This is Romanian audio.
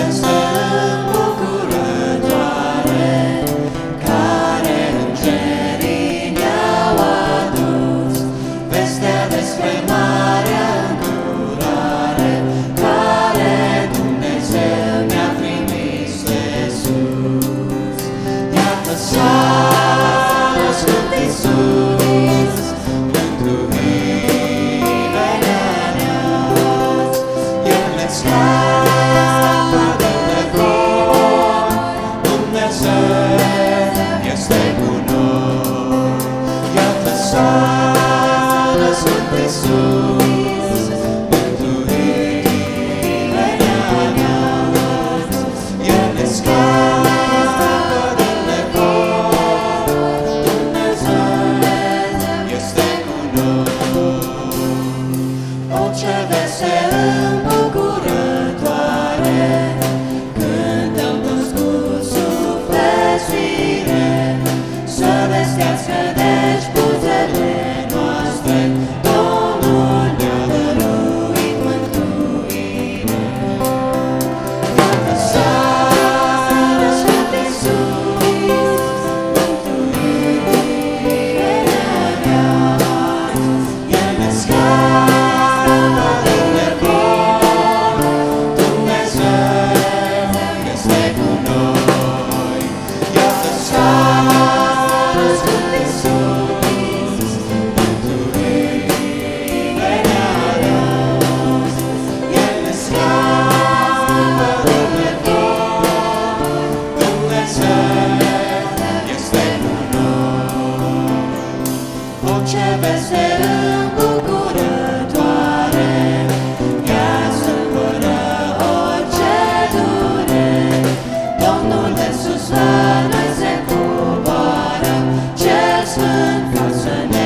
veste îmbucurătoare, care îngerii ne-au adus, vestea despre marea îndurare, care Dumnezeu ne-a trimis de sus. Iată s-a născut Iisus, mântuirea ne-a dat. El ne scapă de necor, Dumnezeu este cu noi. Iată s-a născut Iisus, mântuirea ne-a dat. El ne scapă de necor, Dumnezeu este cu noi. O, ce veste îmbucurătoare, cântăm toți cu suflețuire, să vestească deci buzele noastre, Domnul ne-a dăruit mântuire. Iată s-a născut Iisus, mântuirea ne-a dat. El ne scapă de necor, Dumnezeu este cu noi. Iată s-a născut Iisus, mântuirea ne-a dat. El ne scapă de necor, Dumnezeu este cu noi. O, ce veste îmbucurătoare, ea supără orice durere. Domnul de sus la noi se coboară, Cel Sfânt ca să ne